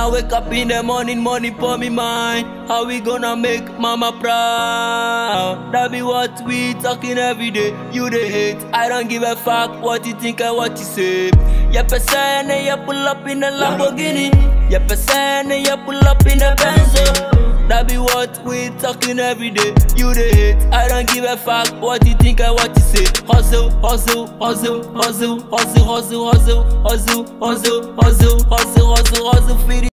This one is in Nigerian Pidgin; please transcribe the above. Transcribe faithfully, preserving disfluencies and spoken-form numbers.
I wake up in the morning, money for me mind. How we gonna make mama proud? That be what we talking every day. You the hate, I don't give a fuck what you think and what you say. Yeah, person, and you pull up in the Lamborghini. Yeah, person, and you pull up in the Benzo. That be what we talking every day. You the hate, I don't give a fuck what you think and what you say. Hustle, hustle, hustle, hustle, hustle, hustle, hustle, hustle, hustle, hustle, hustle, hustle, hustle, hustle,